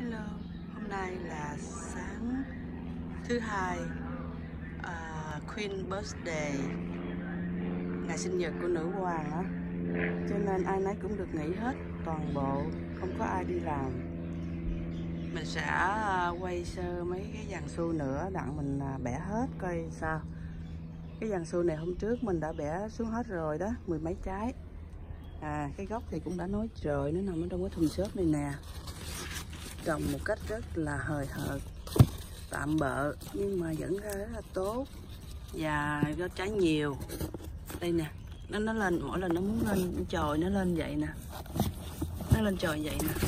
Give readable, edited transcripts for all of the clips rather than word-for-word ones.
Hello, hôm nay là sáng thứ hai, Queen Birthday, ngày sinh nhật của nữ hoàng á, cho nên ai nấy cũng được nghỉ hết, toàn bộ không có ai đi làm. Mình sẽ quay sơ mấy cái dàn xu nữa, đặng mình bẻ hết coi sao. Cái dàn xu này hôm trước mình đã bẻ xuống hết rồi đó, 10 mấy trái. Cái gốc thì cũng đã nói rồi, nó nằm ở trong cái thùng xốp này nè, trồng một cách rất là hời hợt, tạm bợ nhưng mà vẫn ra rất là tốt và có trái nhiều. Đây nè, nó lên, mỗi lần nó muốn lên chồi nó lên vậy nè, nó lên chồi vậy nè,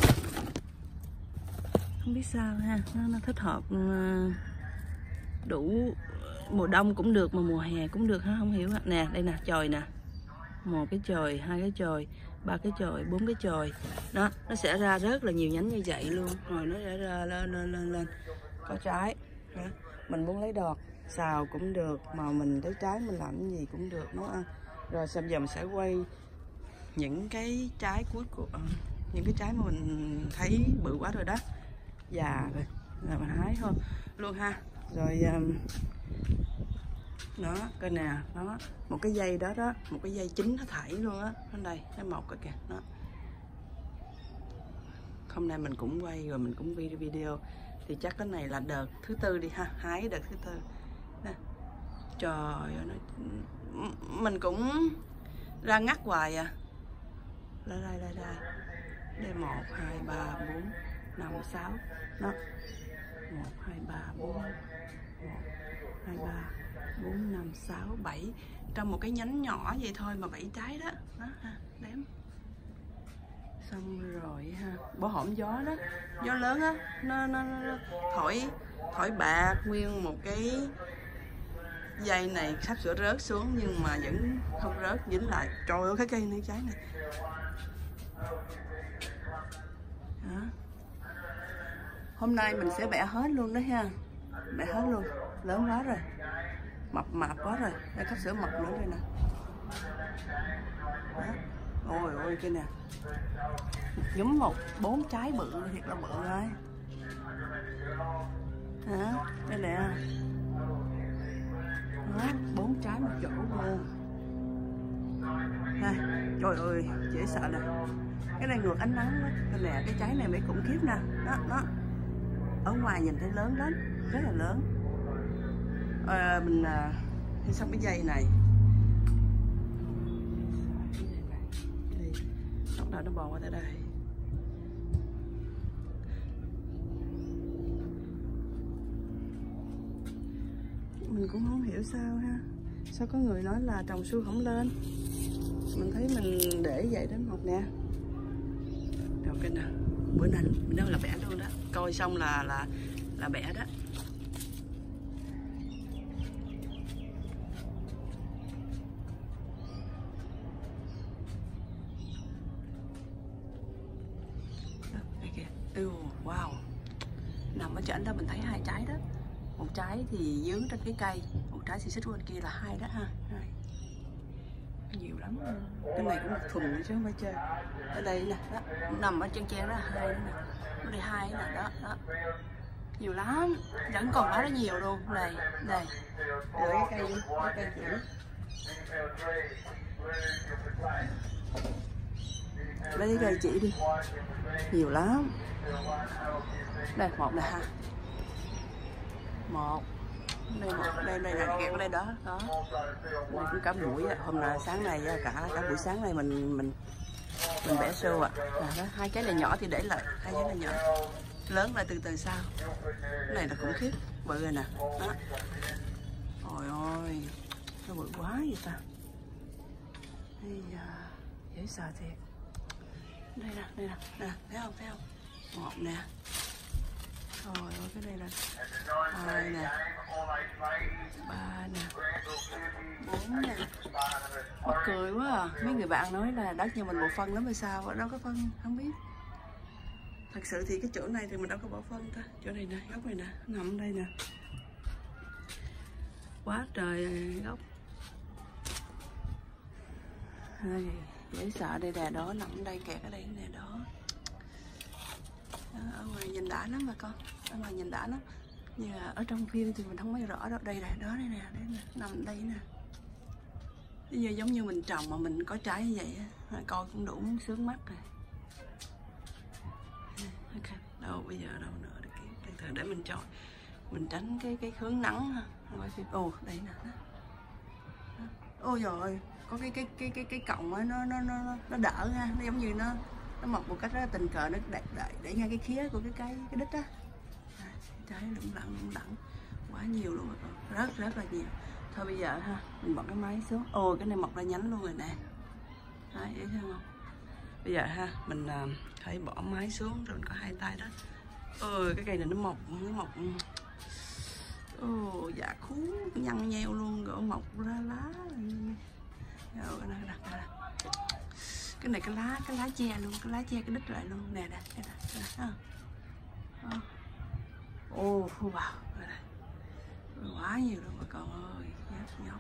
không biết sao ha, nó thích hợp đủ mùa đông cũng được mà mùa hè cũng được ha, không hiểu nè. Đây nè, chồi nè, một cái chồi, hai cái chồi, ba cái chồi, bốn cái chồi đó, nó sẽ ra rất là nhiều nhánh như vậy luôn, rồi nó sẽ ra lên có trái đó. Mình muốn lấy đọt xào cũng được, mà mình lấy trái mình làm cái gì cũng được nấu ăn. Rồi sau giờ mình sẽ quay những cái trái cuối của những cái trái mà mình thấy bự quá rồi đó, già rồi là mình hái thôi luôn ha. Rồi đó, coi nè, đó một cái dây đó đó, một cái dây chính nó thảy luôn á, bên đây cái mọc rồi kìa đó. Hôm nay mình cũng quay rồi mình cũng video thì chắc cái này là đợt thứ tư đi ha, hái đợt thứ tư nè. Trời ơi, mình cũng ra ngắt hoài à. Đây 1 2 3 4 5 6 đó, 1 2 3 4 1 2 3 4 5 6 7 trong một cái nhánh nhỏ vậy thôi mà 7 trái đó, đó ha, đếm xong rồi ha. Bó hổm gió đó, gió lớn á, nó thổi bạc nguyên một cái dây này, sắp sửa rớt xuống nhưng mà vẫn không rớt, dính lại. Trời ơi, cái cây này, trái này đó. Hôm nay mình sẽ bẻ hết luôn đó ha, bẻ hết luôn, lớn quá rồi, mập quá rồi, đây sắp sửa mập nữa rồi nè đó. Ôi ôi kia nè, nhúm 4 trái bự, thiệt là bự rồi hả, đây nè đó, 4 trái một chỗ luôn ha. Trời ơi dễ sợ nè, cái này ngược ánh nắng đó. Đây nè, cái trái này mới khủng khiếp nè, đó ở ngoài nhìn thấy lớn lắm, rất là lớn. Mình xong cái dây này bắt đầu nó bò qua tới đây. Mình cũng không hiểu sao ha, sao có người nói là trồng xu không lên, mình thấy mình để vậy đến một nè. Rồi cái nào bữa nay đâu là bẻ luôn đó, coi xong là bẻ đó. Wow, nằm ở trên đó mình thấy 2 trái đó, một trái thì dướng trên cái cây, một trái thì xích bên kia là 2 đó ha, 2. Nhiều lắm, cái này cũng một thùng chứ không phải chơi. Ở đây nè, đó, nằm ở trên đó 2 nữa nè, ở đây 2 nè, đó, nhiều lắm, vẫn còn quá là nhiều luôn. Đây lấy cái cây đi, lấy cây chỉ. Lấy cái cây chỉ đi, nhiều lắm. Đây một nè ha, một đây là kẹt ở đây đó, đây cũng cả buổi. Hôm nay sáng nay cả buổi sáng nay mình bẻ sâu đó. 2 trái này nhỏ thì để lại, 2 trái này nhỏ, lớn lại từ từ sau. Cái này là khủng khiếp bự rồi nè đó. Ôi ôi, nó bự quá vậy ta, dễ sợ thiệt. Đây nè, thấy không, một nè, trời ơi cái này là 2 nè, 3 nè, 4 nè. Mắc cười quá à, mấy người bạn nói là đất nhà mình bộ phân lắm hay sao, đâu có phân, không biết. Thật sự thì cái chỗ này thì mình đâu có bỏ phân ta, chỗ này nè, góc này nè, nằm ở đây nè, quá trời gốc. Dễ sợ. Đây nè, đó nằm ở đây, kẹt ở đây nè, đó Ở ngoài nhìn đã lắm bà con, ở ngoài nhìn đã lắm. Nhưng mà ở trong phim thì mình không thấy rõ đâu. Đây này, đó đây nè, nằm đây nè. Bây giờ giống như mình trồng mà mình có trái như vậy á, coi cũng đủ sướng mắt rồi. Ok, đâu bây giờ đâu nữa để kiếm, từ để mình chọn, mình tránh cái hướng nắng ha. Ồ đây nè. Ôi trời, có cái cọng á, nó đỡ ha, nó giống như nó mọc một cách rất là tình cờ, nó để ngay cái khía của cái đít á. Trái lủng lẳng quá nhiều luôn rồi, rất là nhiều. Thôi bây giờ ha, mình bỏ cái máy xuống. Ôi cái này mọc ra nhánh luôn rồi nè. Đấy, thấy không? Bây giờ ha, mình hãy bỏ máy xuống rồi mình có hai tay đó. Ôi cái cây này nó mọc. Ồ dạ khú nhăn nheo luôn rồi, mọc ra lá. Rồi cái này cái lá che luôn, cái lá che cái đít lại luôn nè ô wow, quá nhiều luôn bà con ơi, nhóc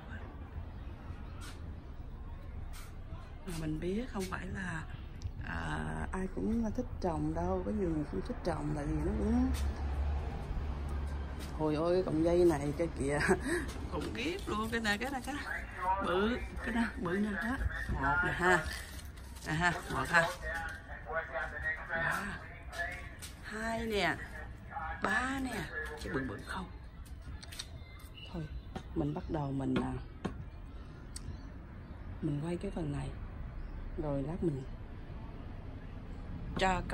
mình biết không phải là ai cũng thích trồng đâu, có nhiều người không thích trồng tại vì nó cũng hồi ôi cái cọng dây này cái kìa khủng khiếp luôn. Cái này bự, cái đó bự nè, đó một nè ha, một ha, hai nè, ba nè, chứ bự không. Thôi mình bắt đầu mình quay cái phần này rồi lát mình cho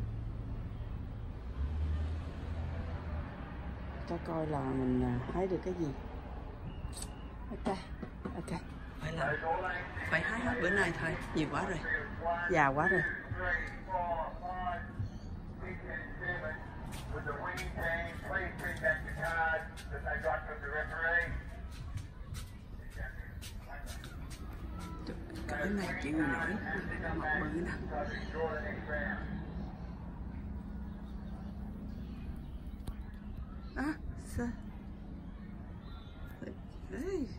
coi là mình hái được cái gì. Ok phải hái hết bữa nay thôi, nhiều quá rồi, già quá rồi. Cỡ này chịu nổi, mọc bự nè. Sao?